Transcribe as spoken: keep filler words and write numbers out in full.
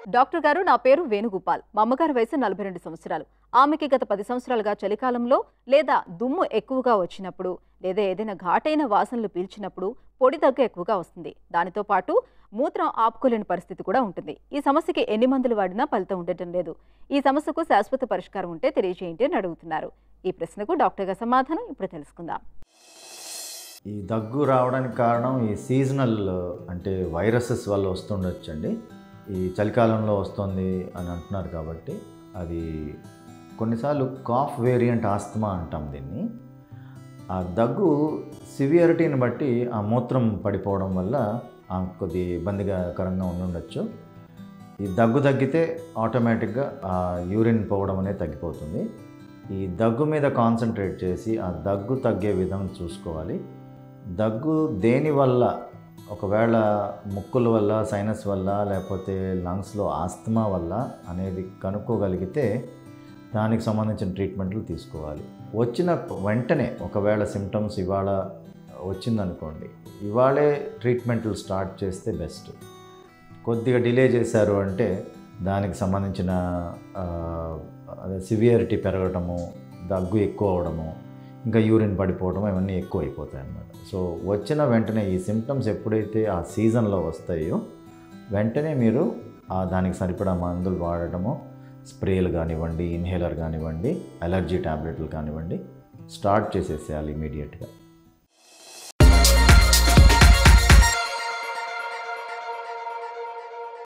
Doctor గారు, నా పేరు వేణుగోపాల్. మా అమ్మగారి వయసు నలభై రెండు సంవత్సరాలు. ఆమెకి గత పది సంవత్సరాలుగా చలికాలంలో లేదా దుమ్ము ఎక్కువగా వచ్చినప్పుడు లేదా ఏదైనా ఘాటైన వాసనలు పీల్చినప్పుడు పొడి దగ్గు ఎక్కువగా వస్తుంది. దానితో పాటు మూత్రం ఆపుకోలేని పరిస్థితి కూడా ఉంటుంది. ఈ సమస్యకి ఎన్ని మందులు వాడినా ఫలితం ఉండటం లేదు. ఈ సమస్యకు శాశ్వత పరిష్కారం ఉంటే తెలియజేయండి అని అడుగుతున్నారు. ఈ ప్రశ్నకు డాక్టర్ గారి సమాధానం ఇప్పుడు తెలుసుకుందాం. ఈ దగ్గు రావడానికి కారణం ఈ సీజనల్ అంటే వైరసెస్ వల్ల వస్తుండొచ్చండి. ఈ చలికాలంలో వస్తుంది అని అంటున్నారు కాబట్టి అది కొన్నిసార్లు కాఫ్ వేరియంట్ ఆస్తమా అంటాం దీన్ని. ఆ దగ్గు సివియరిటీని బట్టి ఆ మూత్రం పడిపోవడం వల్ల కొద్ది ఇబ్బందికరంగా ఉండుండొచ్చు. ఈ దగ్గు తగ్గితే ఆటోమేటిక్గా ఆ యూరిన్ పోవడం అనేది తగ్గిపోతుంది. ఈ దగ్గు మీద కాన్సన్ట్రేట్ చేసి ఆ దగ్గు తగ్గే విధం చూసుకోవాలి. దగ్గు దేని వల్ల, ఒకవేళ ముక్కుల వల్ల, సైనస్ వల్ల, లేకపోతే లంగ్స్లో ఆస్తమా వల్ల అనేది కనుక్కోగలిగితే దానికి సంబంధించిన ట్రీట్మెంట్లు తీసుకోవాలి. వచ్చిన వెంటనే ఒకవేళ సిమ్టమ్స్ ఇవాళ వచ్చిందనుకోండి, ఇవాళే ట్రీట్మెంట్లు స్టార్ట్ చేస్తే బెస్ట్. కొద్దిగా డిలే చేశారు అంటే దానికి సంబంధించిన అదే సివియరిటీ పెరగటము, దగ్గు ఎక్కువ అవడము, ఇంకా యూరిన్ పడిపోవడం ఇవన్నీ ఎక్కువ అయిపోతాయి అన్నమాట. సో వచ్చిన వెంటనే ఈ సిమ్టమ్స్ ఎప్పుడైతే ఆ సీజన్లో వస్తాయో వెంటనే మీరు దానికి సరిపడా మందులు వాడటము, స్ప్రేలు కానివ్వండి, ఇన్హేలర్ కానివ్వండి, అలర్జీ ట్యాబ్లెట్లు కానివ్వండి స్టార్ట్ చేసేసేయాలి ఇమీడియట్గా.